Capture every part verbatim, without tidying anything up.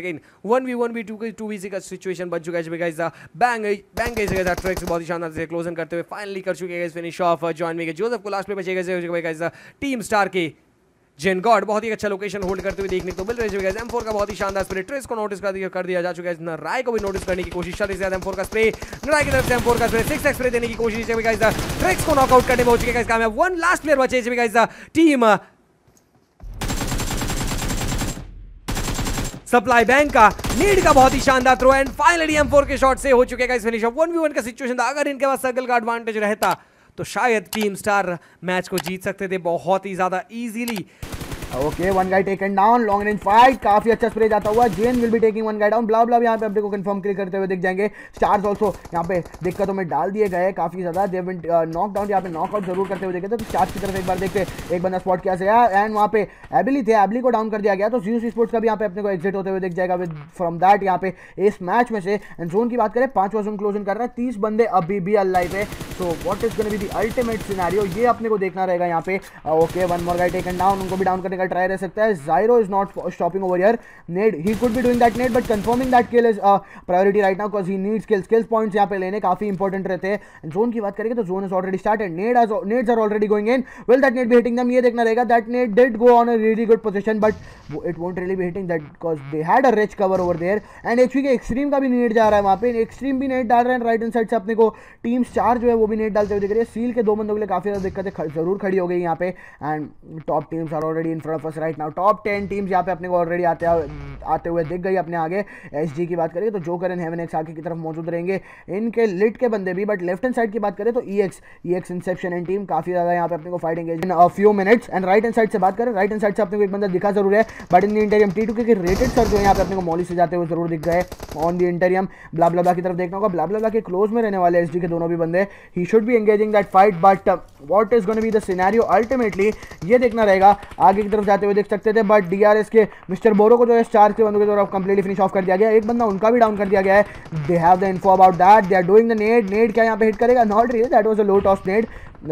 Again one v one v two two v का situation बन चुका है guys. Bang bang guys tricks बहुत ही शानदार से क्लोजन करते हुए फाइनली कर चुके हैं फिनिश ऑफ। जॉइन में जोसेफ को लास्ट में बचेगा गाइस टीम स्टार के जेन गॉड बहुत ही अच्छा लोकेशन होल्ड करते हुए देखने को मिल रहे हैं। एम फोर का बहुत ही शानदार स्प्रे ट्रेस को नोटिस कर दिया कर दिया जा चुका है। राय को भी नोटिस करने की कोशिश चल रही है। एम फोर का स्प्रे राय की तरफ से एम फोर का स्प्रे सिक्स एक्स स्प्रे देने की कोशिश है गाइस। ट्रेक्स को नॉकआउट करने में हो चुके हैं कामयाब। वन लास्ट प्लेयर बचे हैं गाइस टीम सप्लाई बैंक का। नीड का बहुत ही शानदार throw and finally M four के शॉट से हो चुके हैं guys finish off. One v one का सिचुएशन था। अगर इनके पास सर्कल का एडवांटेज रहता तो शायद टीम स्टार मैच को जीत सकते थे बहुत ही ज्यादा easily. Okay one guy taken down, long range fight, काफी अच्छा स्प्रे जाता हुआ। Jen will be taking one guy down. Blah blah यहाँ पे अपने को कंफर्म क्लिक करते हुए दिख जाएंगे। स्टार्स ऑल्सो यहाँ पे दिक्कतों में डाल दिए गए काफी ज्यादा। दे विल नॉक डाउन यहाँ पे नॉकआउट जरूर करते हुए देखे थे। तो स्टार्स की तरफ एक बार देखते एक बंदा स्पॉट किया गया एंड वहाँ पे एबिली थे, एबिली को डाउन कर दिया गया। तो ज़्यूस स्पोर्ट्स का भी यहाँ पे अपने को एग्जिट होते हुए दिख जाएगा विद फ्रॉम दैट यहाँ पे इस मैच में से। एंड जोन की बात करें पांचवा जोन क्लोजन कर रहा है, तीस बंदे अभी भी अलाइव है। So what is gonna be the ultimate scenario ये अपने को देखना रहेगा यहाँ पे। Okay one more guy taken down, उनको भी डाउन करने का ट्राई रह सकता है। Zyro is not stopping over here. Nade, he could be doing that nade, but confirming that kill is a priority right now because he needs kills. Kills points यहाँ पे लेने काफी इंपॉर्टेंट रहते हैं। जोन की बात करेंगे तो zone is already started. Nade has nades are already going in. Will that nade be hitting them? ये देखना रहेगा। That nade did go on a really good position, but it won't really be hitting that because they had a rich cover over there. And H P के extreme का भी nade जा रहा है वहाँ पे। extreme भी nade डाल रहे हैं राइट हैंड साइड से अपने को। टीम स्टार जो है वो भी nade डालते हुए दिख रही है। सील के दो बंदों के लिए काफी ज्यादा दिक्कतें जरूर खड़ी हो गई यहाँ पे। And top teams are already in front of us right now. Top ten teams यहाँ पे अपने को ऑलरेडी आते आते हुए दिख गई अपने आगे। एसजी की बात करें तो जोकर एंड हेवन एक्स आगे की तरफ मौजूद रहेंगे, इनके लिट के बंदे भी। बट लेफ्ट हैंड साइड की बात करें तो EX EX inception and team काफी ज्यादा यहाँ पे अपने को fighting in a few minutes. And right hand side से बात करें, राइट हैंड साइड से अपने को एक बंदा दिखा जरूर है, but in the interim T two K rated sir जो है यहाँ पे अपने को मॉली से जाते हुए जरूर दिख गए ऑन द इंटरियम। ब्ला ब्ला ब्ला की तरफ देखना होगा। ब्ला ब्ला ब्ला के क्लोज में रहने वाले एसजी के दोनों भी बंदे, he should be engaging that fight. But what is gonna be the scenario ultimately ये देखना रहेगा। आगे की तरफ जाते हुए देख सकते थे, बट डीआरएस के मिस्टर बोरो को जो है चार के बंदों के द्वारा कंप्लीटली फिनिश ऑफ कर दिया गया। एक बंदा उनका भी डाउन कर दिया गया है। They have the info about that, they are doing the nade. Nade क्या यहाँ पे हिट करेगा? Not really, that was a low toss nade.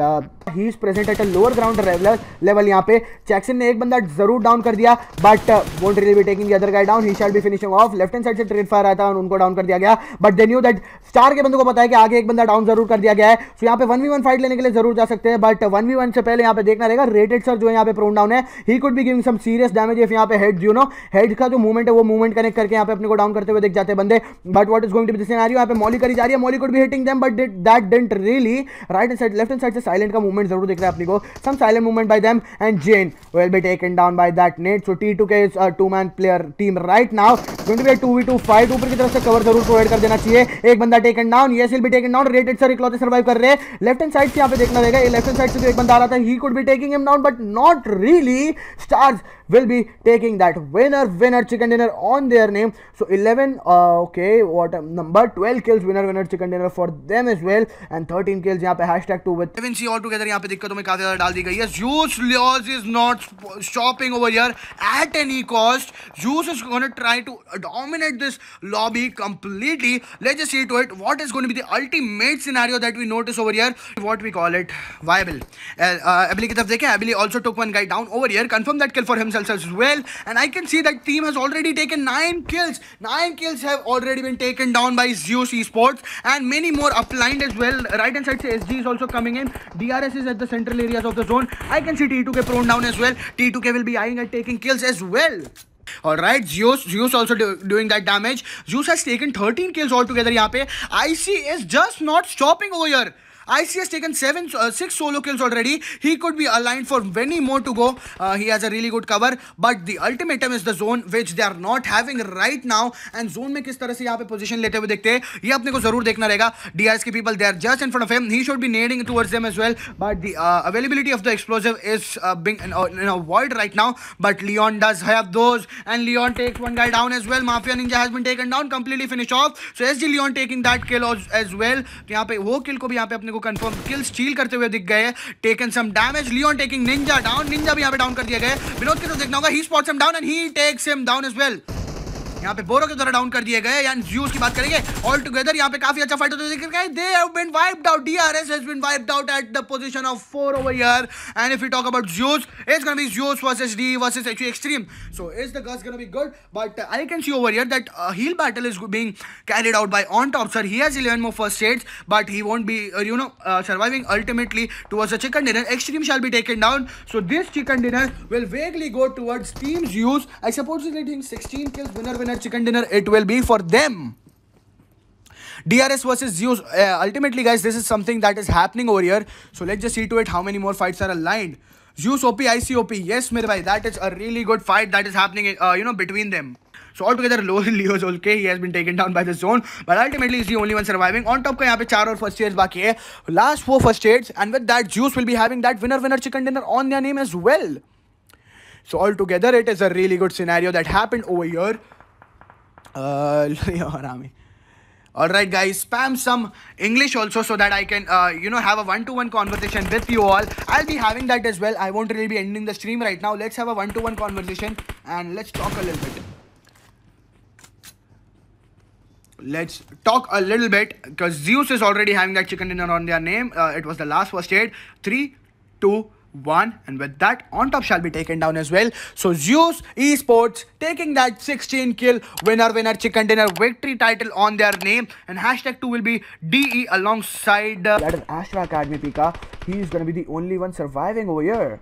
He is present at a lower ground level. यहाँ पे जैक्सन ने एक बंदा जरूर डाउन कर दिया, but won't really be taking the other guy down. He shall be finishing off. Left hand side से trade fire आया था और उनको डाउन कर दिया गया, but they knew that star के बंदों को पता है कि आगे एक बंदा डाउन जरूर कर दिया गया है। सो यहाँ पे वन वी वन फाइट लेने के लिए जरूर जा सकते हैं, बट वन वी वन से पहले यहाँ पे देखना रहेगा। रेटेड सर जो है यहाँ पे प्रोन डाउन है, he could be giving some serious damage if यहाँ पे हेड यू नो हेड का जो मूवमेंट है वो मूवमेंट कनेक्ट करके यहाँ पे अपने को डाउन करते हुए दिख जाते हैं बंदे। But what is going to be the scenario? यहाँ पे मॉली करी जा रही है, Molly could be hitting them, but that didn't really. Right hand side left hand side से साइलेंट का मूवमेंट जरूर दिख रहा है अपने को, some silent movement by them. And Jen will be taken down by that nade. So T two K is a two man player team right now, going to be a two v two fight. ऊपर की तरफ से cover जरूर provide कर देना चाहिए। एक बंदा taken down, yes will be taken down. Rated sir इकलौते सर्वाइव कर रहे हैं। लेफ्ट हैंड साइड से यहाँ पे देखना रहेगा, लेफ्ट हैंड साइड से जो एक बंदा आ रहा था, he could be taking him down, but not really. Stars will be taking that winner winner chicken dinner on their name. So eleven uh, okay what um, number twelve kills winner winner chicken dinner for them as well, and thirteen kills यहाँ पे hashtag two with eleven C all together। यहाँ पे दिक्कतों में काफी ज्यादा डाल दी गई है। Zeus Leos is not stopping over here at any cost. Zeus is going to try to dominate this lobby completely. Let's just see to it what is going to be the ultimate scenario that we notice over here. What we call it viable. uh, Abili की तरफ देखें, Abili also took one guy down over here, confirm that kill for himself as well. And I can see that team has already taken nine kills. Nine kills have already been taken down by Zeus Esports, and many more uplined as well. Right hand side se S G is also coming in. D R S is at the central areas of the zone. I can see T two K prone down as well. T two K will be eyeing at taking kills as well. Alright, Zeus, Zeus also do, doing that damage. Zeus has taken thirteen kills altogether यहाँ पे. I C is just not stopping over here. I C has taken seven, uh, six solo kills already. He could be aligned for many more to go. Uh, he has a really good cover, but the ultimatum is the zone, which they are not having right now. And zone में किस तरह से यहाँ पे position लेते हुए देखते हैं, ये अपने को जरूर देखना रहेगा. D R S के people, they are just in front of him. He should be nading towards them as well. But the uh, availability of the explosive is uh, being in, uh, in a void right now. But Leon does have those, and Leon takes one guy down as well. Mafia Ninja has been taken down, completely finished off. So S G Leon taking that kill as well. तो यहाँ पे वो kill को भी यहाँ पे अपने को कंफर्म किल स्टील करते हुए दिख गए। Taken some damage. Leon taking ninja down, ninja भी यहाँ पे डाउन कर दिया गया। विनोद की तरफ देखना होगा, he spots him down and he takes him down as well. यहाँ पे बोरो के द्वारा डाउन कर दिए गए। यानी ज़्यूस की बात करेंगे ऑल टुगेदर यहाँ पे काफी अच्छा फाइट होता है। देखिए they have been wiped out, DRS has been wiped out at the position of four over here. And if we talk about Zeus, it's gonna be Zeus versus D versus actually extreme. So is the guess gonna be good, but I can see over here that heal battle is being carried out by On Top Sir. He has eleven more first aids, but he won't be uh, you know uh, surviving ultimately towards the chicken dinner. Extreme shall be taken down, so this chicken dinner will vaguely go towards Team's use. I supposedly think sixteen kills, winner winner chicken dinner it will be for them. D R S versus Zeus. Uh, ultimately guys, this is something that is happening over here, so let's just see to it how many more fights are aligned. Zeus O P, I C O P, yes mere bhai, that is a really good fight that is happening uh, you know between them. So altogether Leo's okay, he has been taken down by the zone, but ultimately he's the only one surviving. On top का यहाँ पे चार और first aids बाकी है, last four first aids, and with that Zeus will be having that winner winner chicken dinner on their name as well. So altogether it is a really good scenario that happened over here. Uh, Alright guys, spam some English also so that I can uh, you know have a one-to-one conversation with you all. I'll be having that as well. I won't really be ending the stream right now. Let's have a one-to-one conversation and let's talk a little bit. Let's talk a little bit because Zeus is already having that chicken dinner on their name. Uh, it was the last first aid. Three, two, one, and with that, On Top shall be taken down as well. So Zeus Esports taking that sixteen kill winner winner chicken dinner victory title on their name, and hashtag two will be D E alongside. Uh, that is Astra Academy Pika. He is gonna be the only one surviving over here.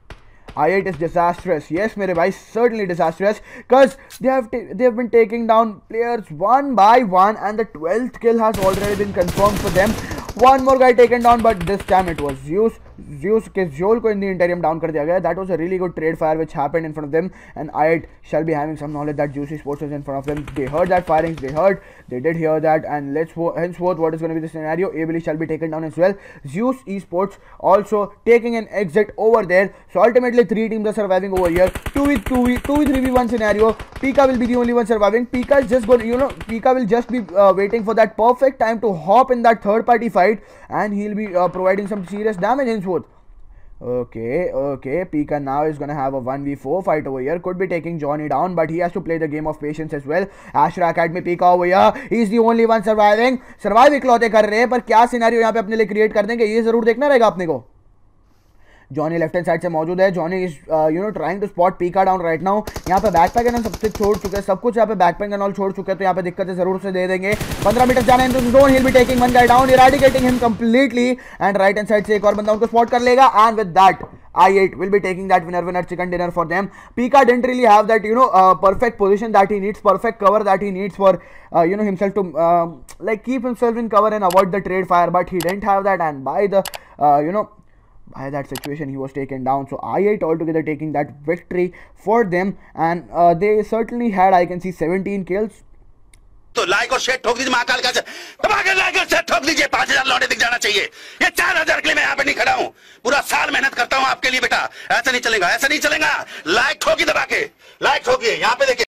I eight is disastrous. Yes, mere bhai, certainly disastrous. Because they have they have been taking down players one by one, and the twelfth kill has already been confirmed for them. One more guy taken down, but this time it was Zeus. Zeus के Zol को in the interim down कर दिया गया. That was a really good trade fire which happened in front of them, and I eight shall be having some knowledge that Juicy Sports was in front of them. They heard that firings, they heard, they did hear that, and let's henceforth what is going to be the scenario. Abely shall be taken down as well. Zeus Esports also taking an exit over there. So ultimately three teams are surviving over here. two v two v two v three v one scenario. Pika will be the only one surviving. Pika is just going, you know, Pika will just be uh, waiting for that perfect time to hop in that third party fight, and he'll be uh, providing some serious damage henceforth. Okay, okay, Pika now is gonna have a one v four fight over here. Could be taking Johnny down, but he has to play the game of patience as well. Astra Academy Pika over here, he is the only one surviving. Survive इकलौते कर रहे हैं, पर क्या scenario यहाँ पे अपने लिए क्रिएट कर देंगे ये जरूर देखना रहेगा अपने को. जॉनी लेफ्ट हैंड साइड से मौजूद है. Johnny is you know trying to spot Pika down right now. यहाँ पे बैकपैक एंड सबसे छोड़ चुके हैं, सब कुछ यहाँ पे बैकपैक एंड ऑल छोड़ चुके हैं, तो यहाँ पे दिक्कतें जरूर से दे देंगे. पंद्रह मीटर जाना है zone. He will be taking one guy down, eradicating him completely, and right hand side से एक और बंदा उनको स्पॉट कर लेगा, and with that I eight will be taking that winner winner chicken dinner for them. Pika didn't really have that you know uh, perfect position that he needs, perfect cover that he needs for uh, you know himself to uh, like keep himself in cover and avoid the trade fire, but he didn't have that, and by the uh, you know by that situation he was taken down. So I eight altogether taking that victory for them, and uh, they certainly had, I can see, seventeen kills. तो like और share ठोक दीजिए महाकाल का, दबाकर like और share ठोक दीजिए. पांच हजार लौटे दिख जाना चाहिए. ये चार हजार के लिए मैं यहाँ पे नहीं खड़ा हूँ, पूरा साल मेहनत करता हूँ आपके लिए बेटा. ऐसा नहीं चलेगा, ऐसा नहीं चलेगा. लाइक ठोकी दबा के, लाइक ठोकिए. यहाँ पे देखिए.